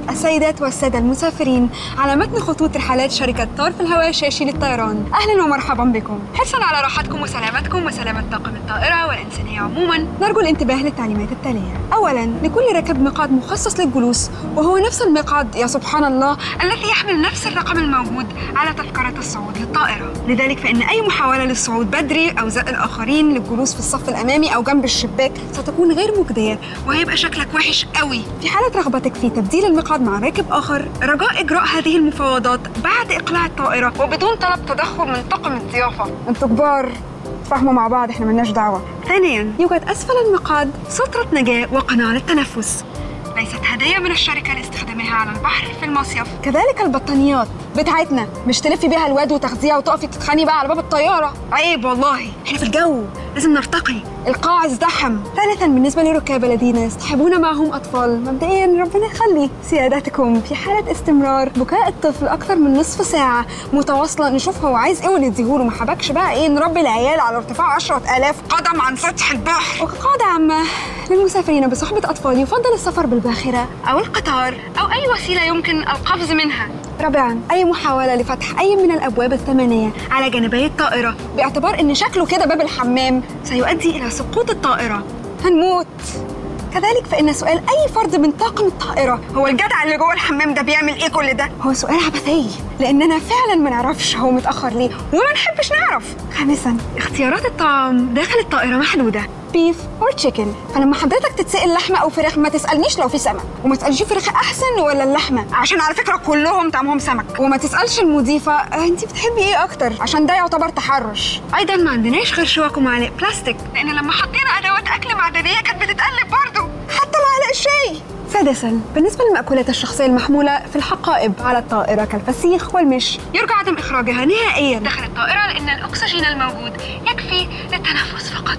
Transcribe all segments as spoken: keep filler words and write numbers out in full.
السيدات والسادة المسافرين على متن خطوط رحلات شركة طار في الهواء الشاشي للطيران، أهلاً ومرحباً بكم. حرصاً على راحتكم وسلامتكم وسلامة طاقم الطائرة والإنسانية عموماً، نرجو الانتباه للتعليمات التالية. أولاً، لكل راكب مقعد مخصص للجلوس، وهو نفس المقعد يا سبحان الله الذي يحمل نفس الرقم الموجود على تذكرة الصعود للطائرة. لذلك فإن أي محاولة للصعود بدري أو زق الآخرين للجلوس في الصف الأمامي أو جنب الشباك ستكون غير مجدية، وهيبقى شكلك وحش قوي. في حالة رغبتك في تبديل المقعد مع راكب آخر، رجاء إجراء هذه المفاوضات بعد إقلاع الطائرة وبدون طلب تدخل من طاقم الضيافة. أنتوا كبار، تفاهموا مع بعض، إحنا ملناش دعوة. ثانياً، يوجد أسفل المقعد سترة نجاة وقناع للتنفس، ليست هدية من الشركة لاستخدامها على البحر في المصيف. كذلك البطانيات بتاعتنا، مش تلفي بيها الواد وتاخديها وتقفي تتخاني بقى على باب الطيارة، عيب والله، احنا في الجو لازم نرتقي، القاع ازدحم. ثالثاً، بالنسبة للركاب الذين يصطحبون معهم أطفال، مبدئياً ربنا يخلي سيادتكم في حالة استمرار بكاء الطفل أكثر من نصف ساعة متواصلة، نشوف هو عايز إيه ونديهوله، ما حبكش بقى إيه نربي العيال على ارتفاع عشرة آلاف قدم عن سطح البحر. وقاعدة عامة للمسافرين بصحبة أطفال، يفضل السفر بالباخرة أو القطار أو أي وسيلة يمكن القفز منها. رابعاً، أي محاولة لفتح أي من الأبواب الثمانية على جانبي الطائرة باعتبار إن شكله كده باب الحمام سيؤدي إلى سقوط الطائرة، هنموت. كذلك فإن سؤال أي فرد من طاقم الطائرة هو الجدع اللي جوه الحمام ده بيعمل إيه كل ده؟ هو سؤال عبثي، لأننا فعلاً ما نعرفش هو متأخر ليه وما نحبش نعرف. خامساً، اختيارات الطعام داخل الطائرة محدودة، بيف اور تشيكن، فلما حضرتك تتسأل لحمة أو فراخ ما تسألنيش لو في سمك، وما تسألش فراخ أحسن ولا اللحمة عشان على فكرة كلهم طعمهم سمك، وما تسألش المضيفة آه أنت بتحبي إيه أكتر عشان ده يعتبر تحرش. أيضاً ما عندناش غير شوك ومعالق بلاستيك، لأن لما حطينا أدوات أكل معدنية كانت بتتقلب برضه، حتى معلقة الشاي. سادساً، بالنسبة للمأكولات الشخصية المحمولة في الحقائب على الطائرة كالفسيخ والمش، يرجى عدم إخراجها نهائياً داخل الطائرة، لأن الأكسجين الموجود يكفي للتنفس فقط.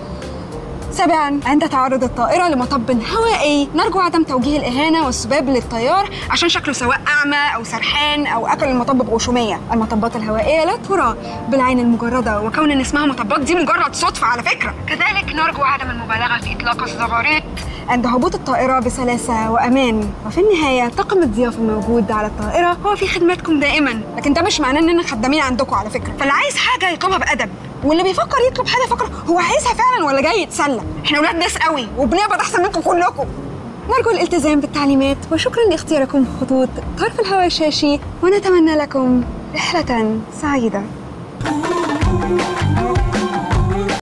سابعاً، عند تعرض الطائرة لمطب هوائي، نرجو عدم توجيه الإهانة والسباب للطيار عشان شكله سواء أعمى أو سرحان أو أكل المطب بغشومية. المطبات الهوائية لا ترى بالعين المجردة، وكون إن اسمها مطبات دي مجرد صدفة على فكرة. كذلك نرجو عدم المبالغة في إطلاق الزغاريط عند هبوط الطائرة بسلاسة وأمان. وفي النهاية، طاقم الضيافة الموجود على الطائرة هو في خدمتكم دائماً، لكن ده مش معناه إننا خدامين عندكم على فكرة، فاللي عايز حاجة يطلبها بأدب، واللي بيفكر يطلب حاجة فكر هو عايزها فعلاً ولا جاي يتسلى. إحنا ولاد ناس قوي وبنقبض أحسن منكم كلكم. نرجو الالتزام بالتعليمات، وشكراً لاختياركم خطوط طار في الهواء الشاشي، ونتمنى لكم رحلة سعيدة.